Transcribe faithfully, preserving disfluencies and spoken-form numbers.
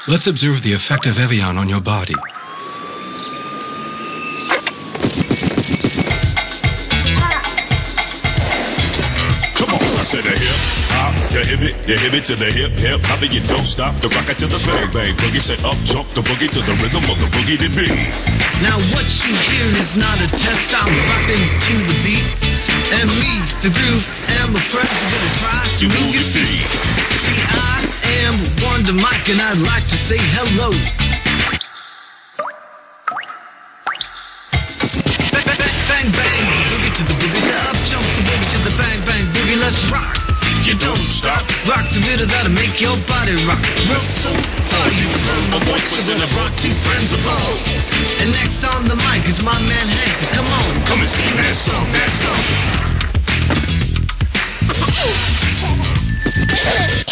Let's observe the effect of Evian on your body. Come on, I said a hip hop, you hip it, you hip it to the hip hip hop, you don't stop the rock it to the bang bang boogie. Set up, jump the boogie to the rhythm of the boogie to beat. Now what you hear is not a test, I'm rocking to the beat. And me, the groove, and my friends are gonna try to move your feet. See, I am Wonder Mike, and I'd like to say hello. Bang, bang, bang, bang, boogie to the boogie, the up jump the boogie to the bang, bang, boogie, let's rock. You don't stop. Rock the rhythm that'll make your body rock. Real soon, Oh, you heard my voice, so then I brought two friends along. and next on the mic is my man Hank. Come on, Come and sing that song, that song.